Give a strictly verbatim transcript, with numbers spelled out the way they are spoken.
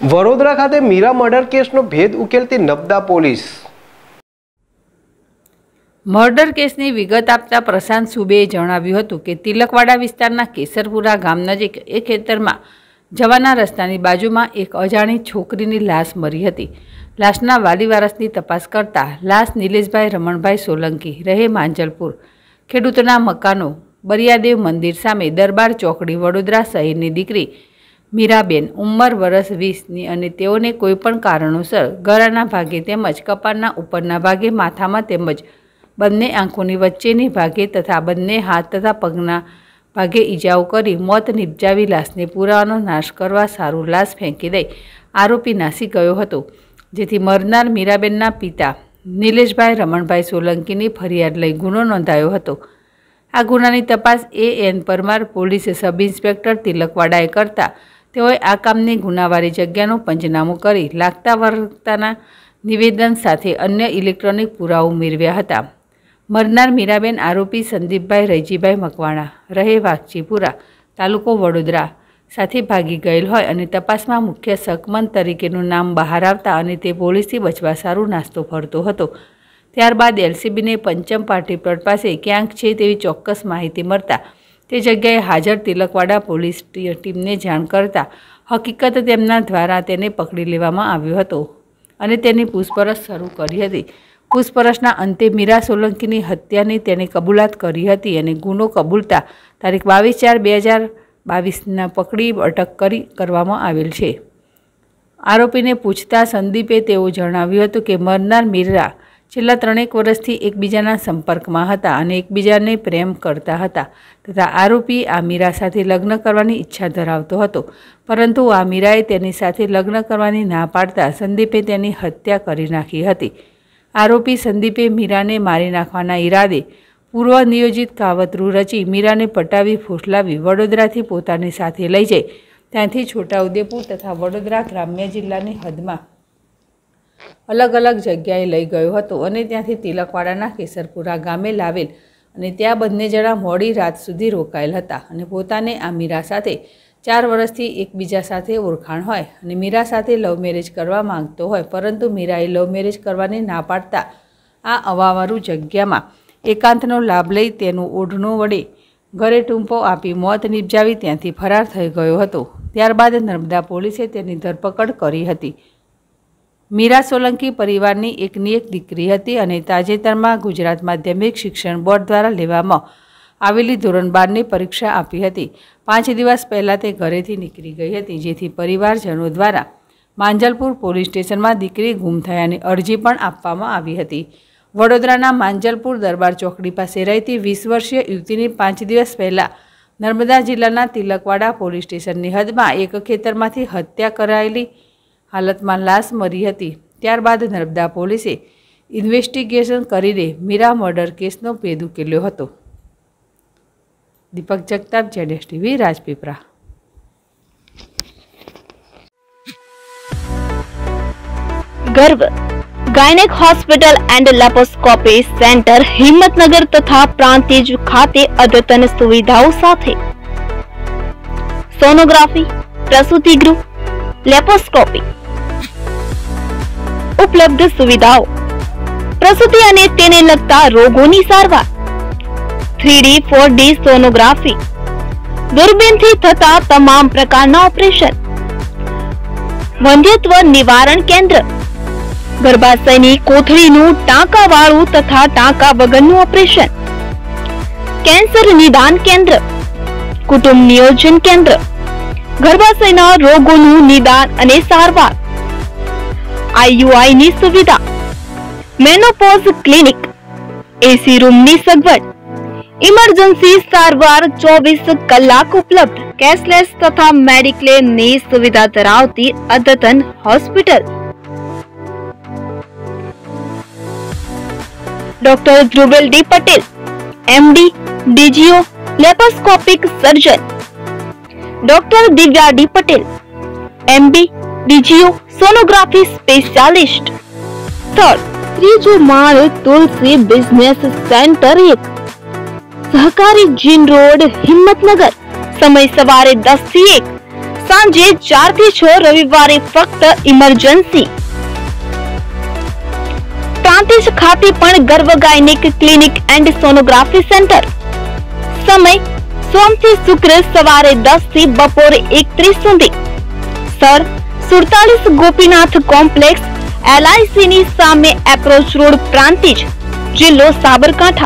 વડોદરા ખાતે મીરા મર્ડર કેસનો ભેદ ઉકેલતી નબદા પોલીસ। મર્ડર કેસની વિગત આપતા પ્રશાંત સુબેએ જણાવ્યું હતું કે તિલકવાડા વિસ્તારના કેસરપુરા ગામ નજીક એક ખેતરમાં જવાના રસ્તાની બાજુમાં એક અજાણી છોકરીની લાશ મળી હતી। લાશના વાલી વારસની તપાસ કરતા લાશ નિલેશભાઈ રમણભાઈ સોલંકી રહે માંજલપુર, ખેડૂતના મકાનો બરિયાદેવ મંદિર સામે દરબાર ચોકડી વડોદરા શહેરની દીકરી મીરાબેન ઉંમર વર્ષ વીસની અને તેઓને કોઈપણ કારણોસર ગળાના ભાગે તેમજ કપાળના ઉપરના ભાગે માથામાં તેમજ બંને આંખોની વચ્ચેની ભાગે તથા બંને હાથ તથા પગના ભાગે ઈજાઓ કરી મોત નિપજાવી લાશને પુરાવાનો નાશ કરવા સારું લાશ ફેંકી દઈ આરોપી નાસી ગયો હતો, જેથી મરનાર મીરાબેનના પિતા નિલેશભાઈ રમણભાઈ સોલંકીની ફરિયાદ લઈ ગુનો નોંધાયો હતો। આ ગુનાની તપાસ એ એન પરમાર પોલીસે સબ ઇન્સ્પેક્ટર તિલકવાડાએ કરતા તેઓએ આ કામની ગુનાવારી જગ્યાનું પંચનામું કરી લાગતા વળગતાના નિવેદન સાથે અન્ય ઇલેક્ટ્રોનિક પુરાવો મેળવ્યા હતા। મરનાર મીરાબેન આરોપી સંદીપભાઈ રૈજીભાઈ મકવાણા રહે વાઘજીપુરા, તાલુકો વડોદરા સાથે ભાગી ગયેલ હોય અને તપાસમાં મુખ્ય શકમંદ તરીકેનું નામ બહાર આવતા અને તે પોલીસથી બચવા સારું નાસ્તો ફરતો હતો। ત્યારબાદ એલસીબીને પંચમ પાર્ટી પ્લોટ પાસે ક્યાંક છે તેવી ચોક્કસ માહિતી મળતા તે જગ્યાએ હાજર તિલકવાડા પોલીસ ટીમને જાણ કરતા હકીકત તેમના દ્વારા તેને પકડી લેવામાં આવ્યો હતો અને તેની પૂછપરછ શરૂ કરી હતી। પૂછપરછના અંતે મીરા સોલંકીની હત્યાની તેણે કબૂલાત કરી હતી અને ગુનો કબૂલતા તારીખ બાવીસ ચાર બે હજાર બાવીસના પકડી અટક કરી કરવામાં આવેલ છે। આરોપીને પૂછતા સંદીપે તેઓ જણાવ્યું હતું કે મરનાર મીરા છેલ્લા ત્રણેક વર્ષથી એકબીજાના સંપર્કમાં હતા અને એકબીજાને પ્રેમ કરતા હતા તથા આરોપી આ મીરા સાથે લગ્ન કરવાની ઈચ્છા ધરાવતો હતો, પરંતુ આ મીરાએ તેની સાથે લગ્ન કરવાની ના પાડતા સંદીપે તેની હત્યા કરી નાખી હતી। આરોપી સંદીપે મીરાને મારી નાખવાના ઈરાદે પૂર્વ નિયોજિત કાવતરું રચી મીરાને પટાવી ફોસલાવી વડોદરાથી પોતાની સાથે લઈ જઈ ત્યાંથી છોટાઉદેપુર તથા વડોદરા ગ્રામ્ય જિલ્લાની હદમાં અલગ અલગ જગ્યાએ લઈ ગયો હતો અને ત્યાંથી તિલકવાડાના કેસરપુરા ગામે લાવેલ અને ત્યાં બંને જણા મોડી રાત સુધી રોકાયેલ હતા અને પોતાને આ મીરા સાથે ચાર વર્ષથી એકબીજા સાથે ઓળખાણ હોય અને મીરા સાથે લવ મેરેજ કરવા માંગતો હોય, પરંતુ મીરાએ લવ મેરેજ કરવાની ના પાડતા આ અવાવરું જગ્યામાં એકાંતનો લાભ લઈ તેનું ઓઢણું વડે ઘરે ટૂંપો આપી મોત નિપજાવી ત્યાંથી ફરાર થઈ ગયો હતો। ત્યારબાદ નર્મદા પોલીસે તેની ધરપકડ કરી હતી। મીરા સોલંકી પરિવારની એકની એક દીકરી હતી અને તાજેતરમાં ગુજરાત માધ્યમિક શિક્ષણ બોર્ડ દ્વારા લેવામાં આવેલી ધોરણ બારની પરીક્ષા આપી હતી। પાંચ દિવસ પહેલાં તે ઘરેથી નીકળી ગઈ હતી, જેથી પરિવારજનો દ્વારા માંજલપુર પોલીસ સ્ટેશનમાં દીકરી ગુમ થયાની અરજી પણ આપવામાં આવી હતી। વડોદરાના માંજલપુર દરબાર ચોકડી પાસે રહેતી વીસ વર્ષીય યુવતીની પાંચ દિવસ પહેલાં નર્મદા જિલ્લાના તિલકવાડા પોલીસ સ્ટેશનની હદમાં એક ખેતરમાંથી હત્યા કરાયેલી હાલતમાં લાશ મળી હતી। ત્યારબાદ નર્મદા પોલીસે ઇન્વેસ્ટિગેશન કરીને મીરા મર્ડર કેસનો ભેદ ઉકેલ્યો હતો। દીપક જગતાપ, જેડેશ TV, Rajpipla. Garv gynaec hospital and laparoscopy centre Himmatnagar तथा प्रांतिज खाते अद्यतन सुविधाओं साथे सोनोग्राफी, प्रसूति गृह, लेप्रोस्कोपी उपलब्ध सुविधाओं, प्रसूति अने तेने लगता रोगोनी सारवार, three D four D sonography, दूरबीन थी थता तमाम प्रकारना ऑपरेशन, वंध्यत्व निवारण केंद्र, गर्भाशयनी कोथळीનું ટાંકાવાળું તથા ટાંકા વગરનું ઓપરેશન, કેન્સર નિદાન કેન્દ્ર, કુટુંબ નિયોજન કેન્દ્ર, ગર્ભાશયના રોગોનું નિદાન અને સારવાર, આઈયુઆઈ ની સુવિધા, મેનોપોઝ ક્લિનિક, એસી રૂમની સગવડ, ઇમરજન્સી સારવાર ચોવીસ કલાક ઉપલબ્ધ, કેશલેસ તથા મેડિક્લેમની સુવિધા ધરાવતી અદ્યતન hospital. Doctor Dhruvel D Patel, MD, DGO, laparoscopic surgeon, doctor Divya D Patel, MD, DGO, sonography specialist. Third त्रीजो माळ तुलसी बिजनेस सेंटर एक, सहकारी जीन रोड, हिम्मतनगर। समय सवारे दस થી एक, સાંજે ચાર થી છ રવિવારે ફક્ત ઇમરજન્સી. પ્રાંતિજ ખાતે પણ Garbh gynaec clinic and sonography centre. સમય સોમ થી શુક્ર સવારે દસ થી બપોરે એકત્રીસ સુધી. સર સુડતાલીસ ગોપીનાથ કોમ્પ્લેક્સ, એલઆઈસી ની સામે એપ્રોચ રોડ, પ્રાંતિજ, જિલ્લો સાબરકાંઠા.